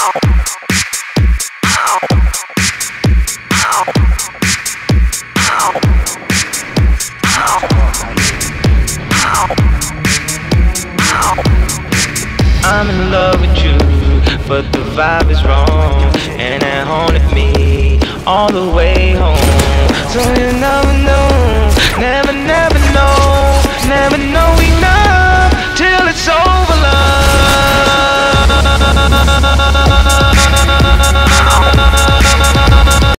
I'm in love with you, but the vibe is wrong, and it haunted me all the way home. So you never know, never know, never know.